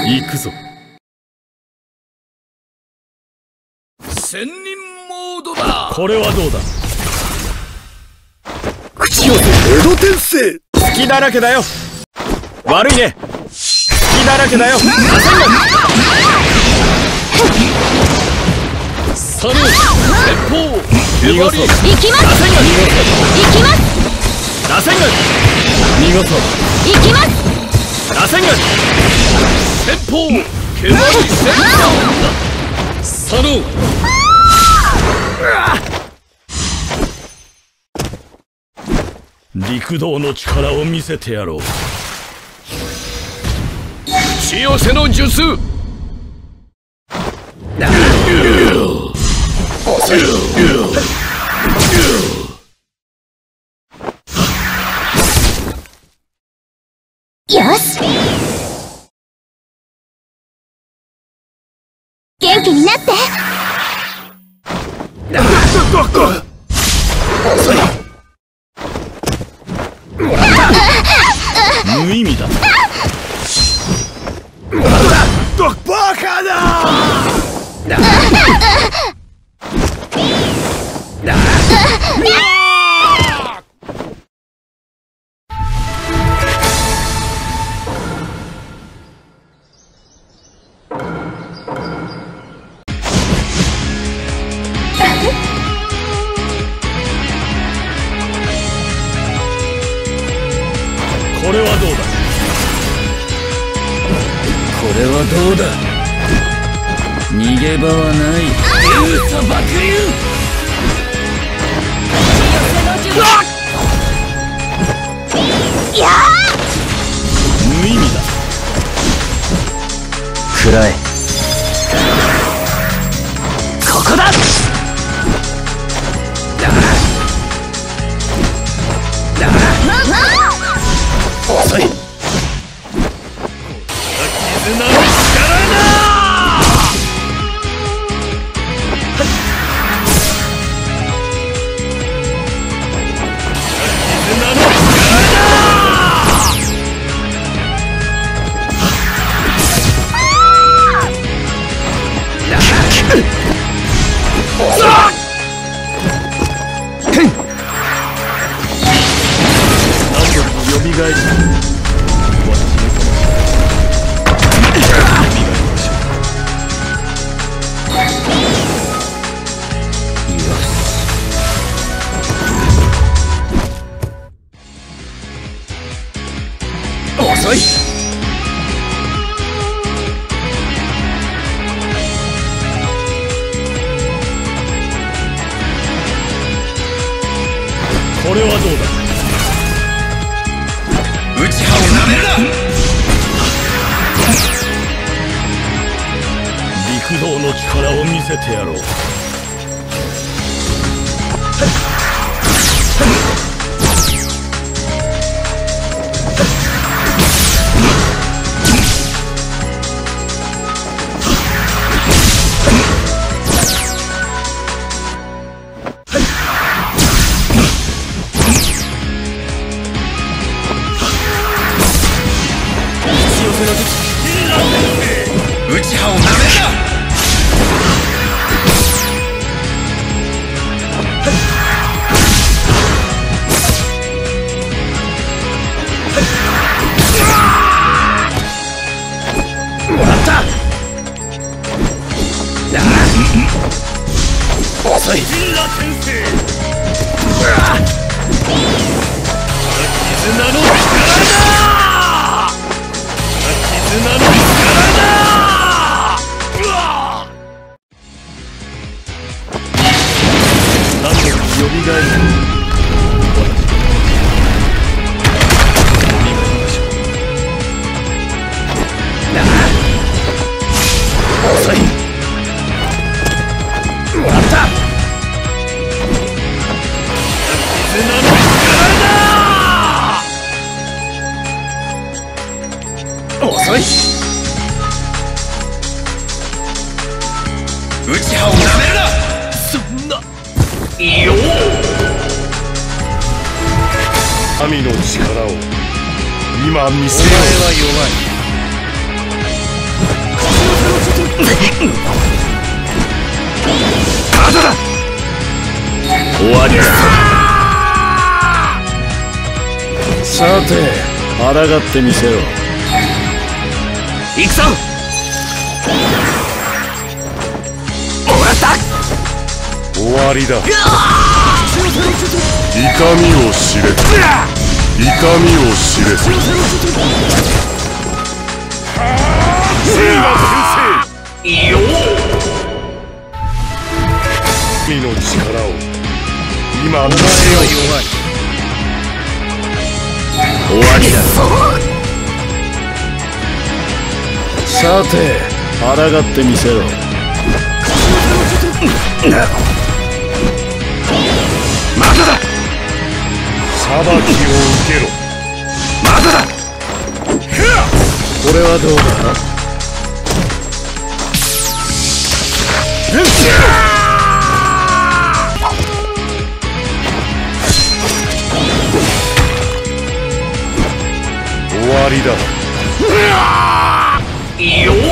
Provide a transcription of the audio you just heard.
行くぞ。 千人モードだ。 これはどうだ。 口寄せ江戸天聖。 隙だらけだよ。悪いね。隙だらけだよ。 サル鉄砲見事。 行きます。行きます。 螺旋軍。見事。 行きます。 螺旋軍。 鉄砲蹴鞠戦車。サル陸道の力を見せてやろう。 口寄せの術。 よし。元気になって。 無意味だ。 バカだ。 これはどうだ。 これはどうだ。逃げ場はない。流砂爆流。 無意味だ。 食らえ。ここだ。遅い。絆の力だ。遅い。 これはどうだ。 内葉をなめるな。 陸道の力を見せてやろう。 内葉をなめるな。遅い。絆の力だ。絆の力だ。 何度もよみがえる。 遅い。終わった。絆の力だ。遅い。内葉をなめるな。 そんな。 よっ。 神の力を今見せよう。 お前は弱い。 まだだ。 終わりだ。 さて抗ってみせろ。 行くぞ。もらった。 終わりだ。痛みを知れ。痛みを知れ。聖魔先生。 いいよ。 神の力を今与えよう。 終わりだ。 さて抗ってみせろ。 まだだ。裁きを受けろ。まだだ。 これはどうだ。 終わりだ。 いいよ。